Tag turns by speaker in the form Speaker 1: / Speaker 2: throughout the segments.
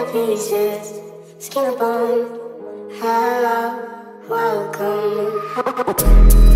Speaker 1: pieces, skin and bone. Hello, welcome home.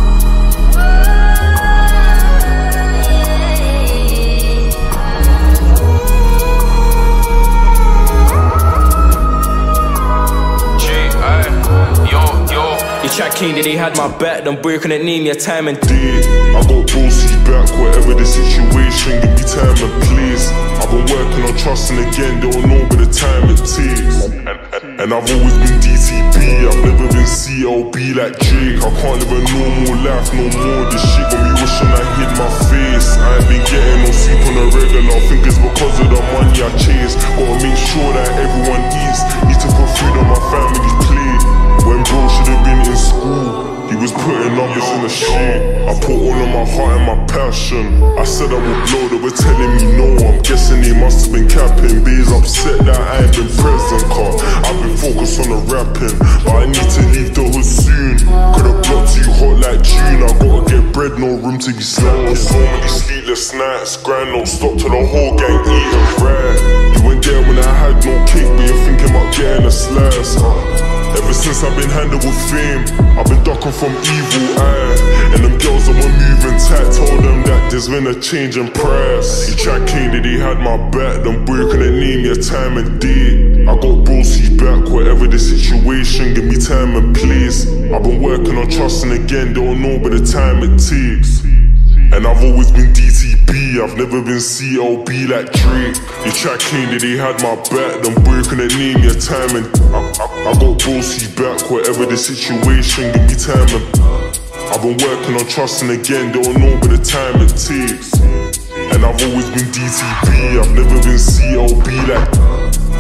Speaker 2: Chat king that he had my back, them boy couldn't name your time and
Speaker 3: date. I got bossy back, whatever the situation, give me time and place. I've been working on trusting again, they don't know but the time it takes. And I've always been DTB, I've never been CLB like Drake. I can't live a normal life no more, this shit got me wishing I hid my face. I ain't been getting no sleep on a regular, I think it's because of the money I chase. Gotta make sure that everyone eats, need to put food on my family's plate. When bro should've been in school, he was putting numbers in the street. I put all of my heart and my passion. I said I would blow, they were telling me no. I'm guessing they must have been capping. B's upset that I ain't been present, cause I've been focused on the rapping. But I need to leave the hood soon, cause the block too hot like June. I gotta get bread, no room to be slacking. So many sleepless nights, grind no stop till the whole gang eating right. You went there when I had no cake, but you're thinking about getting a slice. Ever since I've been handled with fame, I've been ducking from evil eye. And them girls that were moving tight told them that there's been a change in price. You chat king that he had my back, them boy couldn't name your time and date. I got brosy's back, whatever the situation, give me time and place. I've been working on trusting again, they don't know but the time it takes. And I've always been DTB, I've never been CLB like Drake. You chat king that he had my back, them boy couldn't name your time and I got brosy's back, whatever the situation, give me time and I've been working on trusting again, they don't know but the time it takes. And I've always been DTB, I've never been CLB like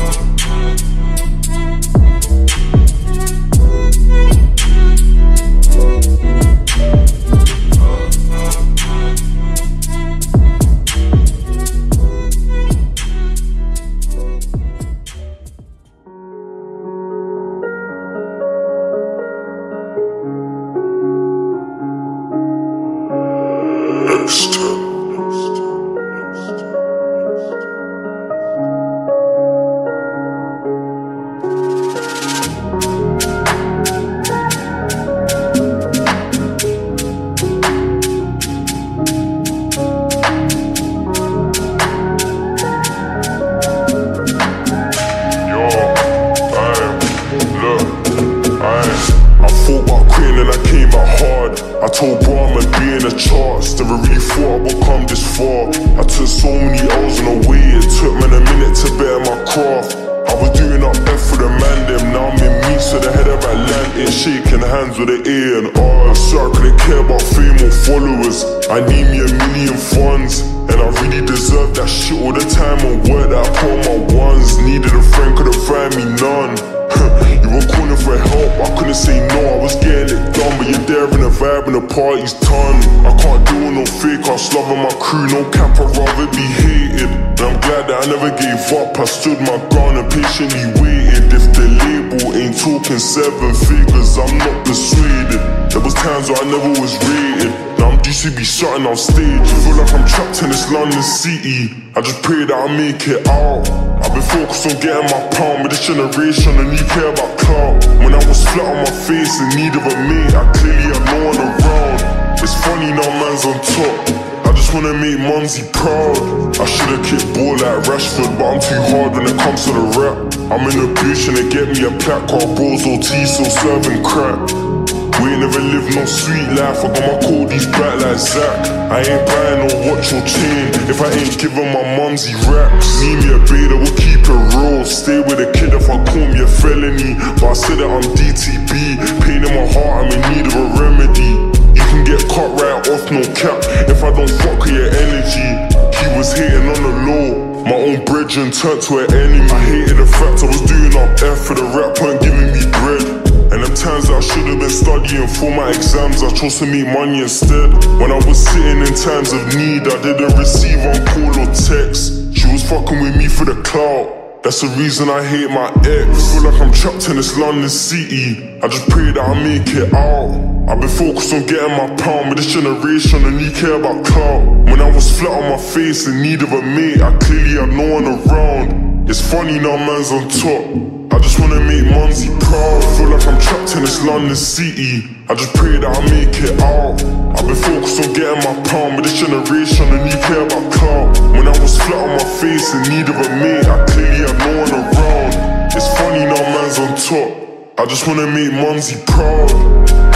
Speaker 3: I told bro I'ma be in the charts, never really thought I would come this far. I took so many L's in a way, it took man a minute to better my craft. I was doing up F for the mandem, now I'm in Meeks with the head of Atlantic, shaking hands with the A and R. So I couldn't care about fame or followers, I need me $1 million funds. And I really deserve that shit all the time and work that I put on my ones. Needed a friend, couldn't find me none. You were calling for help, I couldn't say no, I was getting it done. But you're there in the vibe and the party's done. I can't do no fake, I was loving my crew, no cap, I'd rather be hated. And I'm glad that I never gave up, I stood my ground and patiently waited. If the label ain't talking 7 figures, I'm not persuaded. There was times where I never was rated, now I'm due to be shutting on stage. I feel like I'm trapped in this London city, I just pray that I make it out. I've been focused on getting my pound, with this generation and you care about clout. When I was flat on my face in need of a mate, I clearly had no one around. It's funny now man's on top, I just wanna make mumsy proud. I should've kicked ball like Rashford, but I'm too hard when it comes to the rap. I'm in the bush and they get me a plaque, called bros OT, so serving crack. We ain't never lived no sweet life, I got my codies back like Zach. I ain't buying no watch or chain if I ain't giving my mumsy raps. Need me a beta, we'll keep it real. Stay with a kid if I call me a felony, but I said that I'm DTB. Pain in my heart, I'm in need of a remedy. You can get cut right off, no cap, if I don't fuck with your energy. He was hating on the low, my own brethren turned to an enemy. I hated the fact I was doing up F for the rap, weren't giving me bread. And them times that I should've been studying for my exams, I chose to make money instead. When I was sitting in times of need, I didn't receive on call or text. She was fucking with me for the clout, that's the reason I hate my ex. Feel like I'm trapped in this London city, I just pray that I make it out. I've been focused on getting my pound, with this generation and you care about clout. When I was flat on my face in need of a mate, I clearly had no one around. It's funny now man's on top. I just wanna make Mumsy proud. Feel like I'm trapped in this London city. I just pray that I make it out. I've been focused on getting my pound, but this generation only care about clout. When I was flat on my face in need of a mate, I clearly had no one around. It's funny now man's on top. I just wanna make Mumsy proud.